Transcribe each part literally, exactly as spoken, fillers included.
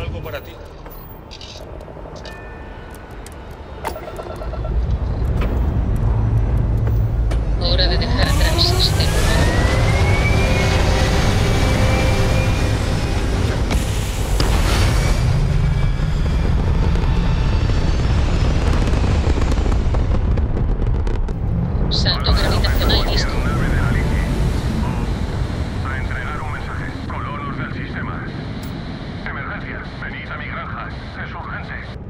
algo para ti. Hora de dejar atrás este lugar. Salto gravitacional listo. A entregar un mensaje. Colonos del sistema. Emergencia. Venid a mi granja. Es urgente.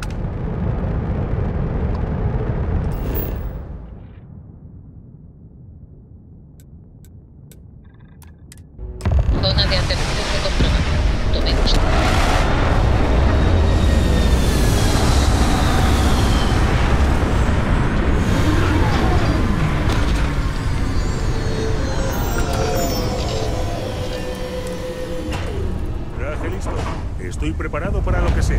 Zona de aterrizaje comprobada. Tomemos. Traje listo. Estoy preparado para lo que sea.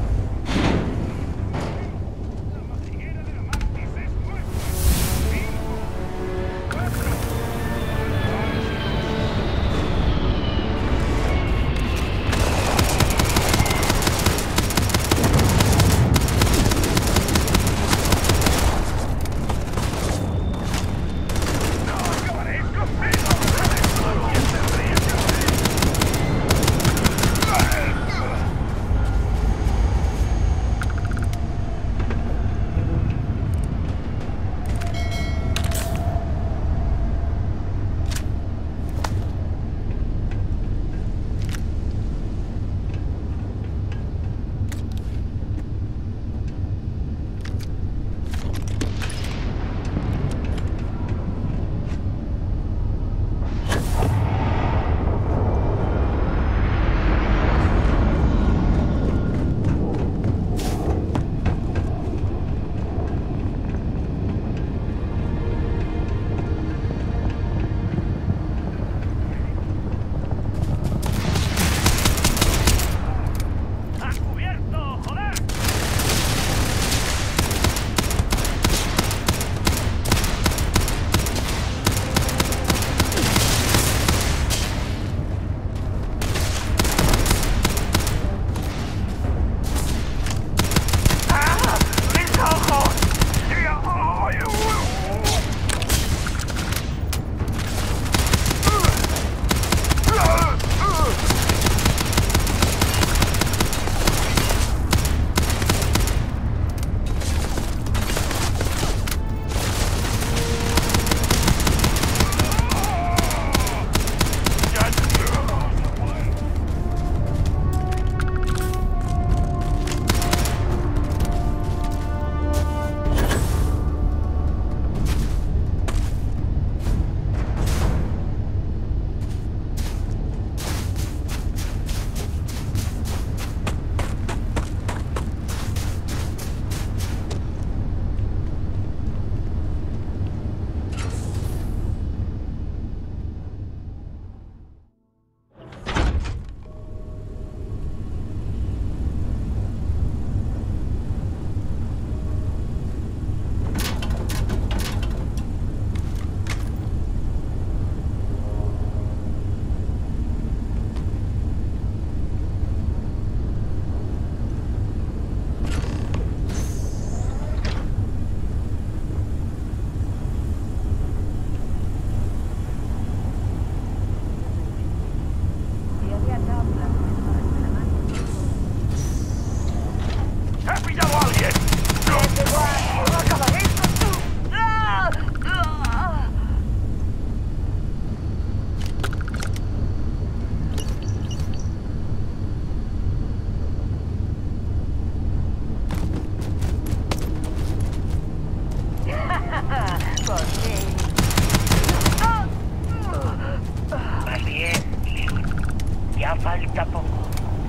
falta poco.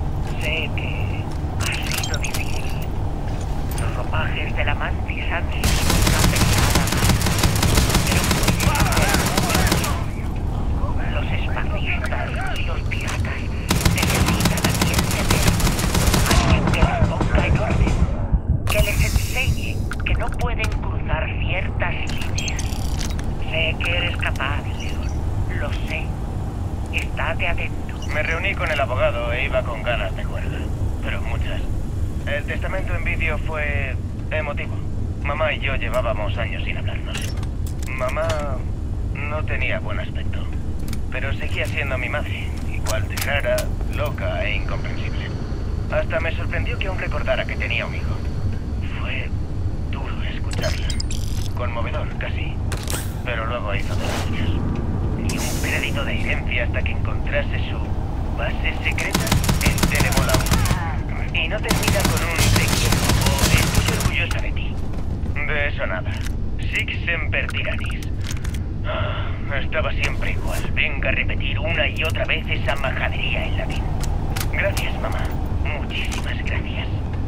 Sé que ha sido difícil. Los ropajes de la mantis han sido una pesada mano. Pero los espadistas y los piratas necesitan a quien temer. Alguien que les ponga en orden. Que les enseñe que no pueden cruzar ciertas líneas. Sé que eres capaz, Leon. Lo sé. Estate atento. Me reuní con el abogado e iba con ganas de cuerda. pero muchas. El testamento en vídeo fue emotivo. Mamá y yo llevábamos años sin hablarnos. Mamá no tenía buen aspecto, pero seguía siendo mi madre, igual de rara, loca e incomprensible. Hasta me sorprendió que aún recordara que tenía un hijo. Fue duro escucharla. Conmovedor, casi. Pero luego hizo de las suyas. Ni un crédito de herencia hasta que encontrase su base secreta en Telemola. Y no termina con un te quiero o estoy orgullosa de ti. De eso nada. Six semper tyrannis. Ah, estaba siempre igual. Venga a repetir una y otra vez esa majadería en latín. Gracias, mamá. Muchísimas gracias.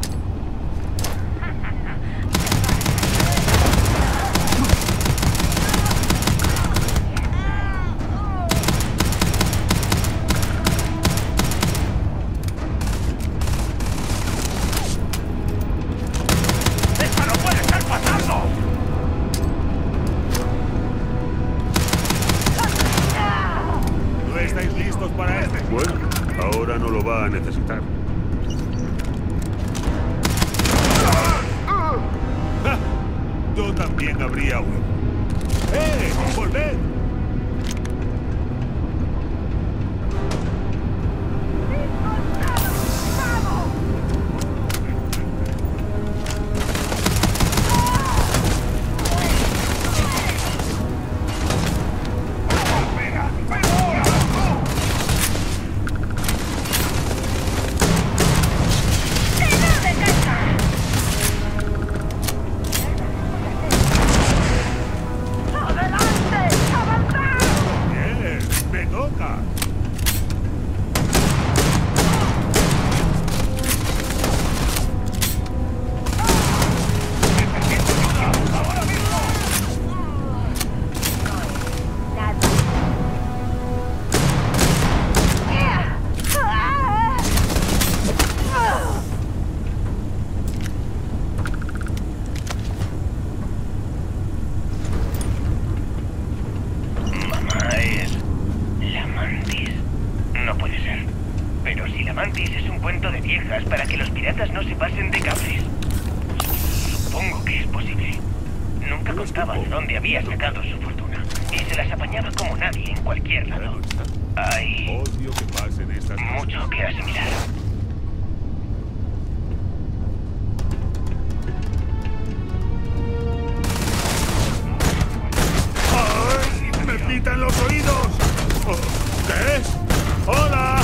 A necesitar. ¡Ja! Yo también habría huido. ¡Eh! ¡Volved! Para que los piratas no se pasen de cables. Supongo que es posible. Nunca contaba de dónde había sacado su fortuna. Y se las apañaba como nadie en cualquier lado. Hay mucho que asimilar. ¡Ay! ¡Me pitan los oídos! ¿Qué es? ¡Hola!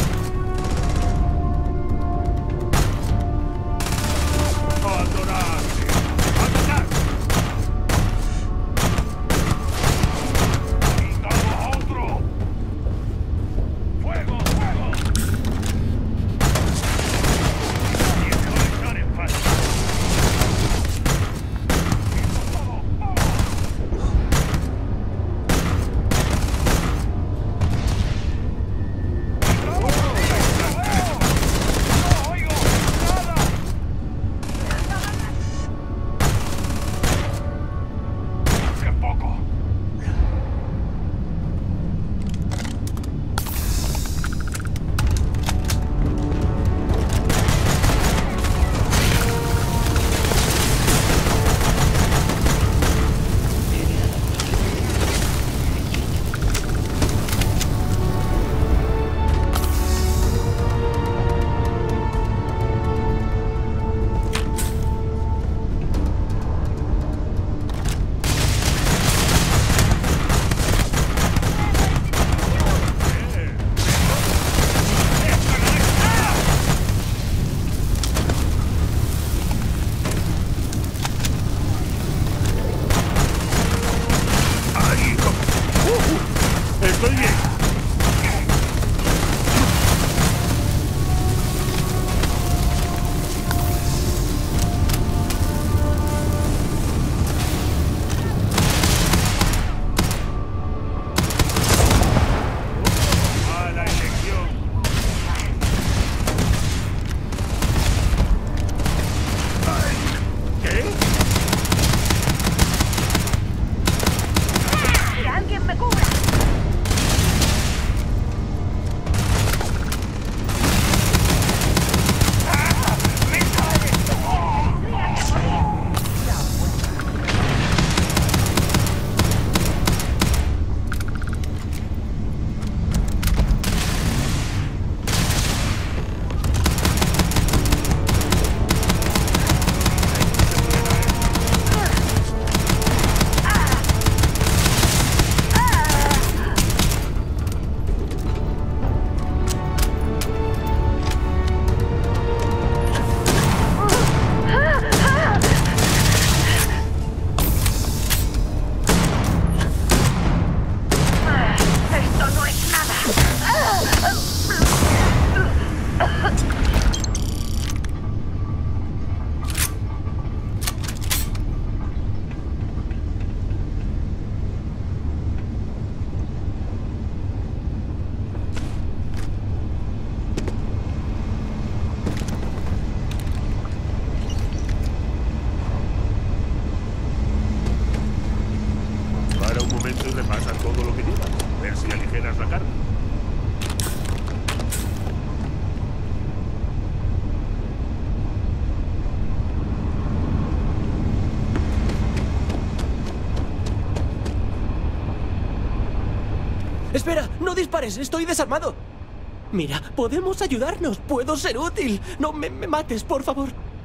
Espera, no dispares, estoy desarmado. Mira, podemos ayudarnos, puedo ser útil. No me, me mates, por favor.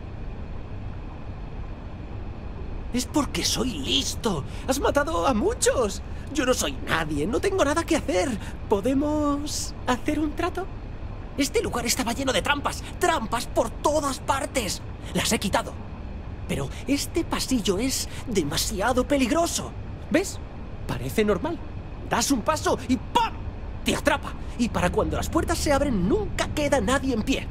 Es porque soy listo. Has matado a muchos. Yo no soy nadie, no tengo nada que hacer. ¿Podemos hacer un trato? Este lugar estaba lleno de trampas. Trampas por todas partes. Las he quitado. Pero este pasillo es demasiado peligroso. ¿Ves? Parece normal. Das un paso y ¡pam! Te atrapa. Y para cuando las puertas se abren nunca queda nadie en pie.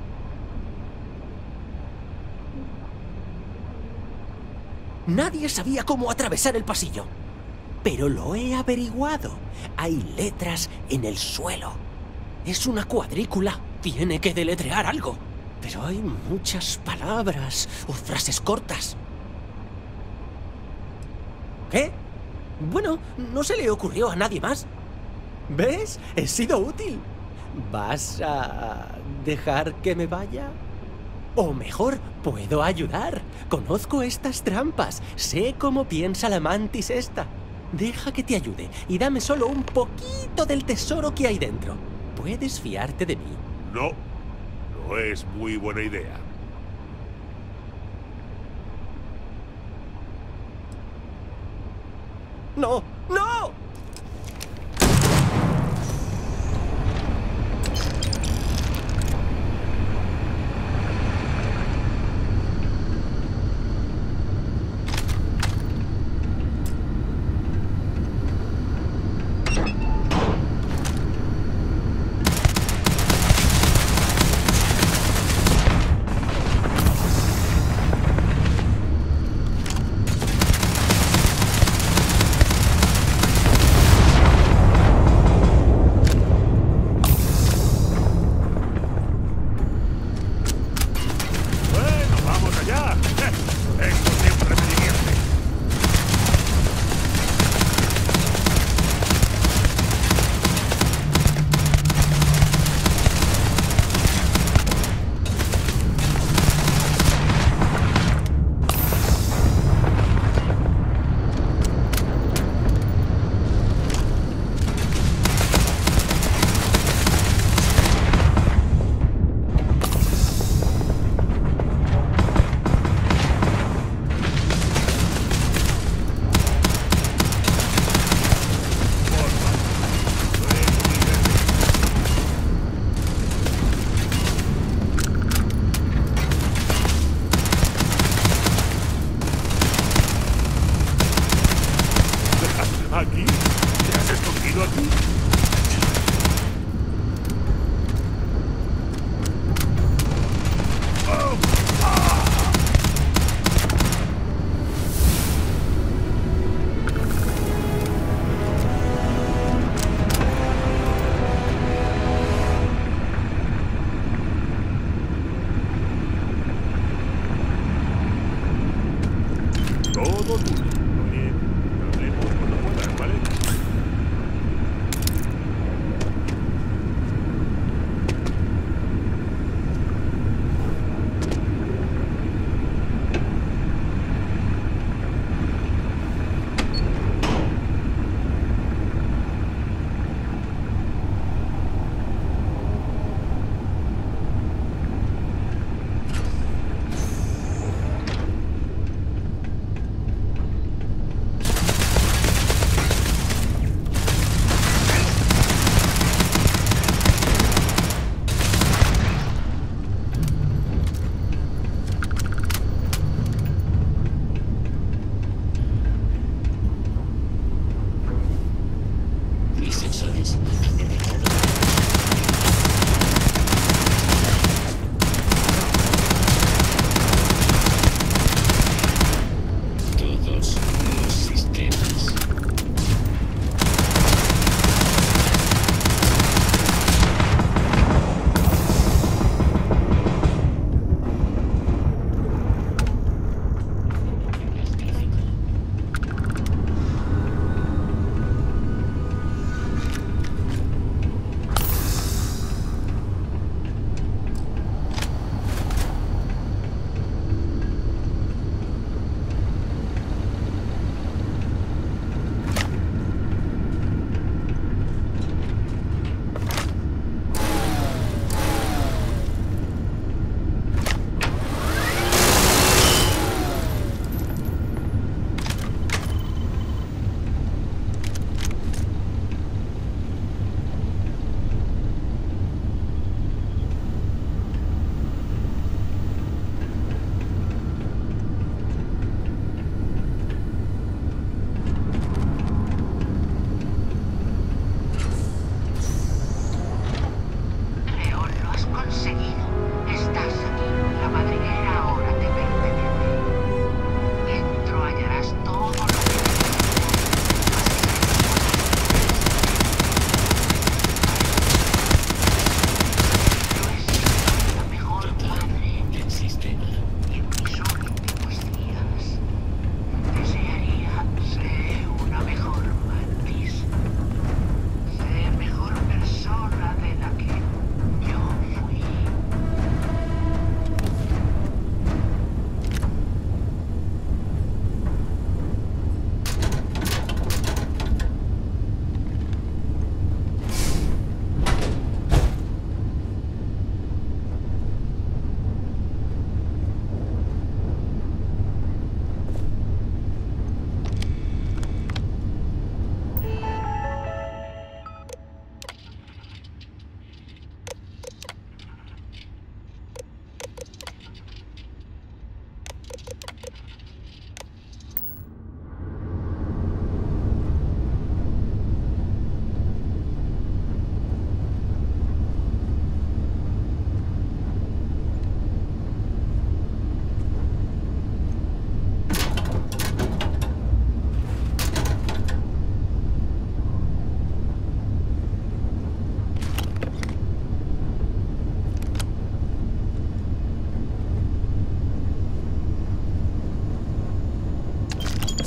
Nadie sabía cómo atravesar el pasillo. Pero lo he averiguado. Hay letras en el suelo. Es una cuadrícula. Tiene que deletrear algo. Pero hay muchas palabras o frases cortas. ¿Qué? Bueno, no se le ocurrió a nadie más. ¿Ves? He sido útil. ¿Vas a dejar que me vaya? O mejor, puedo ayudar. Conozco estas trampas. Sé cómo piensa la mantis esta. Deja que te ayude y dame solo un poquito del tesoro que hay dentro. Puedes fiarte de mí. No, no es muy buena idea. ¡No! ¡No!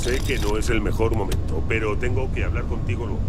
Sé que no es el mejor momento, pero tengo que hablar contigo luego.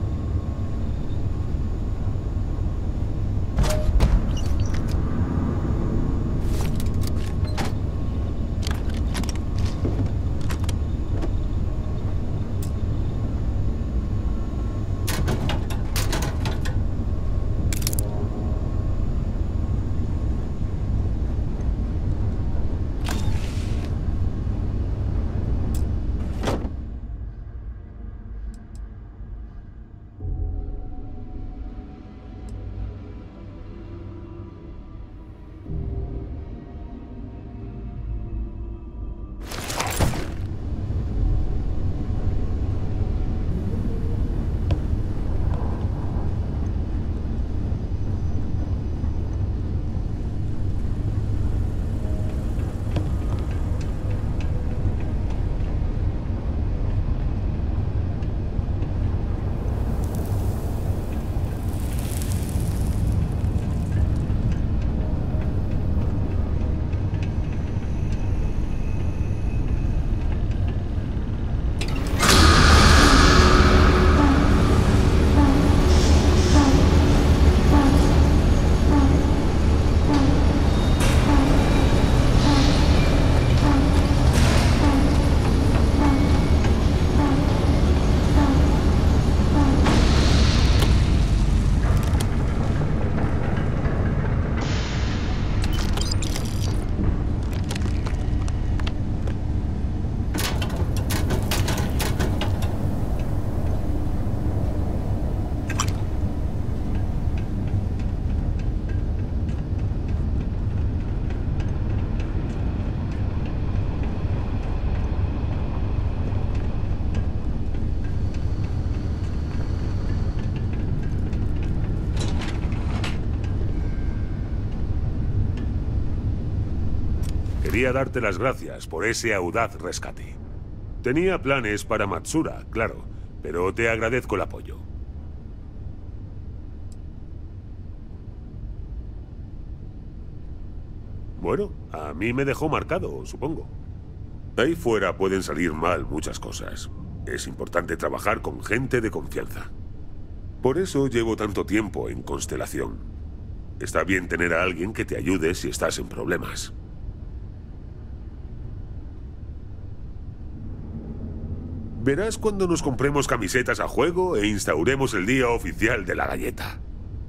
Quería darte las gracias por ese audaz rescate. Tenía planes para Matsura, claro, pero te agradezco el apoyo. Bueno, a mí me dejó marcado, supongo. Ahí fuera pueden salir mal muchas cosas. Es importante trabajar con gente de confianza. Por eso llevo tanto tiempo en Constelación. Está bien tener a alguien que te ayude si estás en problemas. Verás cuando nos compremos camisetas a juego e instauremos el día oficial de la galleta.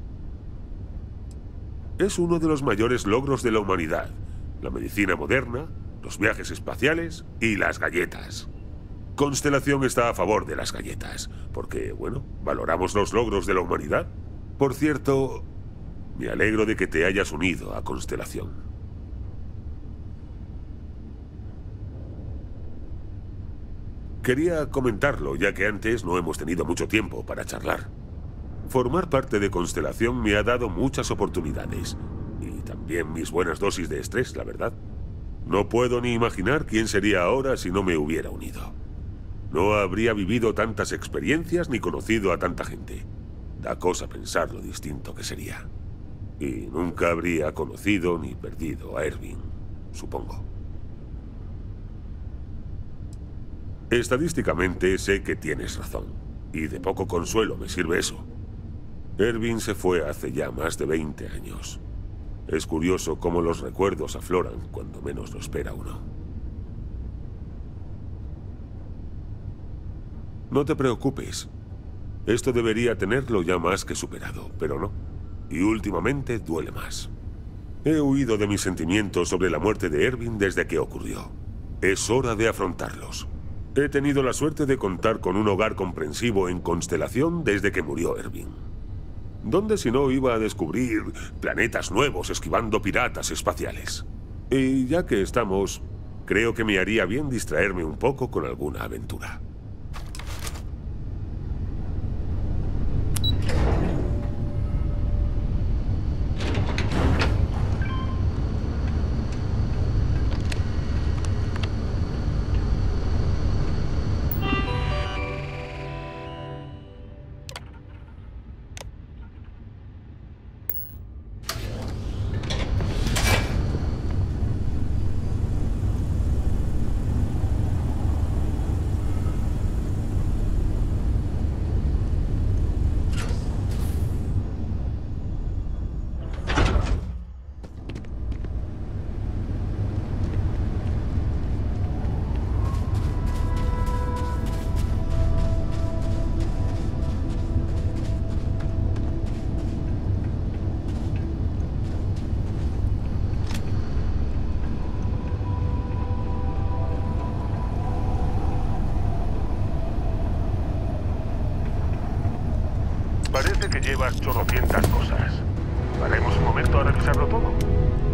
Es uno de los mayores logros de la humanidad. La medicina moderna, los viajes espaciales y las galletas. Constelación está a favor de las galletas, porque, bueno, valoramos los logros de la humanidad. Por cierto, me alegro de que te hayas unido a Constelación. Quería comentarlo, ya que antes no hemos tenido mucho tiempo para charlar. Formar parte de Constelación me ha dado muchas oportunidades. Y también mis buenas dosis de estrés, la verdad. No puedo ni imaginar quién sería ahora si no me hubiera unido. No habría vivido tantas experiencias ni conocido a tanta gente. Da cosa pensar lo distinto que sería. Y nunca habría conocido ni perdido a Erwin, supongo. Estadísticamente sé que tienes razón, y de poco consuelo me sirve eso. Erwin se fue hace ya más de veinte años. Es curioso cómo los recuerdos afloran cuando menos lo espera uno. No te preocupes. Esto debería tenerlo ya más que superado, pero no. Y últimamente duele más. He huido de mis sentimientos sobre la muerte de Erwin desde que ocurrió. Es hora de afrontarlos. He tenido la suerte de contar con un hogar comprensivo en Constelación desde que murió Erwin. ¿Dónde si no iba a descubrir planetas nuevos esquivando piratas espaciales? Y ya que estamos, creo que me haría bien distraerme un poco con alguna aventura. llevas chorrocientas cosas. ¿Paremos un momento a revisarlo todo?